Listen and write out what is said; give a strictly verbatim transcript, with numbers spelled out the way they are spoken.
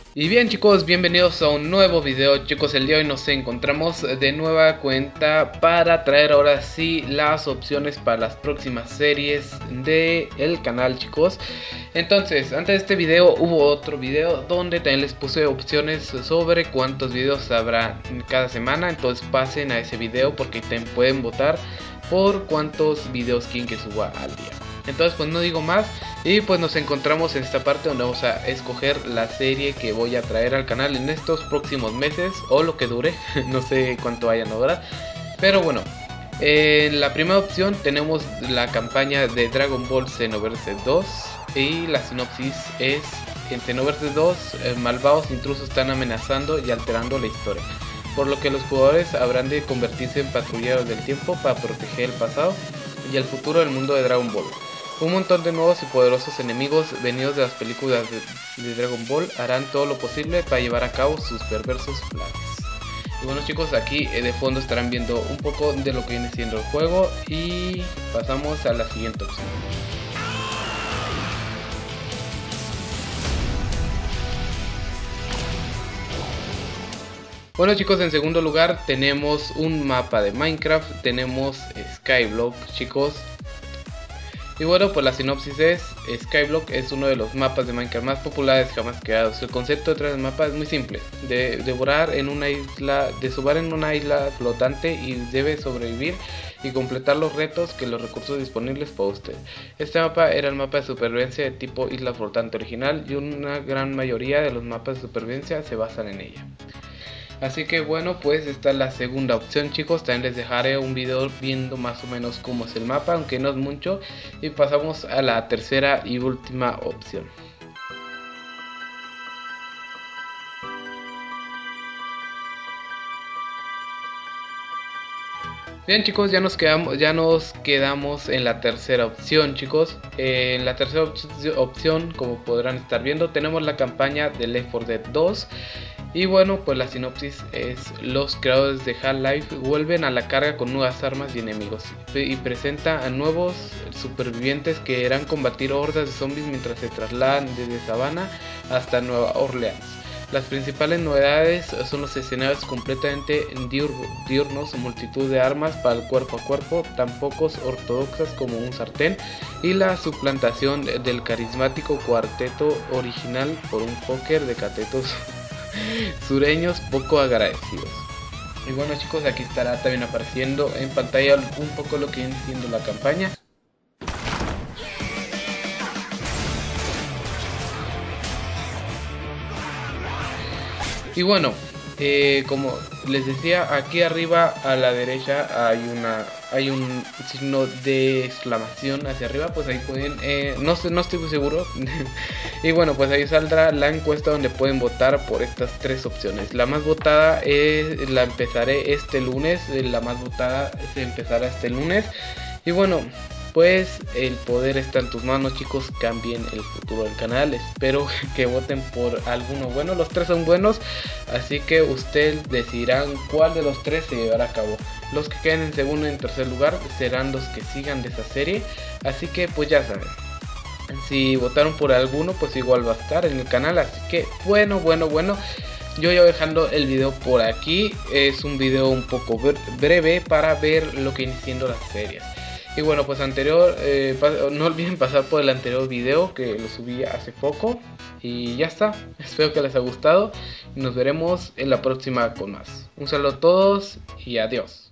Y bien chicos, bienvenidos a un nuevo video. Chicos, el día de hoy nos encontramos de nueva cuenta para traer ahora sí las opciones para las próximas series del canal, chicos. Entonces, antes de este video hubo otro video donde también les puse opciones sobre cuántos videos habrá cada semana. Entonces pasen a ese video porque también pueden votar por cuántos videos quieren que suba al día. Entonces pues no digo más y pues nos encontramos en esta parte donde vamos a escoger la serie que voy a traer al canal en estos próximos meses o lo que dure. No sé cuánto vayan ahora, pero bueno, en la primera opción tenemos la campaña de Dragon Ball Xenoverse dos y la sinopsis es: en Xenoverse dos eh, malvados intrusos están amenazando y alterando la historia, por lo que los jugadores habrán de convertirse en patrulleros del tiempo para proteger el pasado y el futuro del mundo de Dragon Ball. Un montón de nuevos y poderosos enemigos venidos de las películas de, de Dragon Ball harán todo lo posible para llevar a cabo sus perversos planes. Y bueno chicos, aquí de fondo estarán viendo un poco de lo que viene siendo el juego y pasamos a la siguiente opción. Bueno chicos, en segundo lugar tenemos un mapa de Minecraft, tenemos Skyblock, chicos. Y bueno, pues la sinopsis es: Skyblock es uno de los mapas de Minecraft más populares jamás creados. El concepto detrás del mapa es muy simple: de devorar en una isla, de subir en una isla flotante y debe sobrevivir y completar los retos que los recursos disponibles para usted. Este mapa era el mapa de supervivencia de tipo isla flotante original y una gran mayoría de los mapas de supervivencia se basan en ella. Así que bueno, pues esta es la segunda opción, chicos. También les dejaré un video viendo más o menos cómo es el mapa, aunque no es mucho. Y pasamos a la tercera y última opción. Bien chicos, ya nos quedamos, ya nos quedamos en la tercera opción, chicos. Eh, en la tercera op opción, como podrán estar viendo, tenemos la campaña de Left four Dead dos. Y bueno, pues la sinopsis es: los creadores de Half-Life vuelven a la carga con nuevas armas y enemigos y presenta a nuevos supervivientes que deberán combatir hordas de zombies mientras se trasladan desde Savannah hasta Nueva Orleans. Las principales novedades son los escenarios completamente diurnos, multitud de armas para el cuerpo a cuerpo, tan pocos ortodoxas como un sartén, y la suplantación del carismático cuarteto original por un póker de catetos sureños poco agradecidos. Y bueno chicos, aquí estará también apareciendo en pantalla un poco lo que viene siendo la campaña. Y bueno, eh, como les decía, aquí arriba a la derecha hay una hay un signo de exclamación hacia arriba, pues ahí pueden, eh, no sé, no estoy muy seguro. Y bueno, pues ahí saldrá la encuesta donde pueden votar por estas tres opciones. La más votada es, la empezaré este lunes, la más votada se empezará este lunes. Y bueno, pues el poder está en tus manos, chicos. Cambien el futuro del canal. Espero que voten por alguno bueno. Los tres son buenos, así que ustedes decidirán cuál de los tres se llevará a cabo. Los que queden en segundo y en tercer lugar serán los que sigan de esa serie. Así que pues ya saben, si votaron por alguno, pues igual va a estar en el canal. Así que bueno, bueno, bueno, yo ya voy dejando el video por aquí. Es un video un poco breve para ver lo que viene siendo las series. Y bueno, pues anterior, eh, no olviden pasar por el anterior video que lo subí hace poco. Y ya está, espero que les haya gustado y nos veremos en la próxima con más. Un saludo a todos y adiós.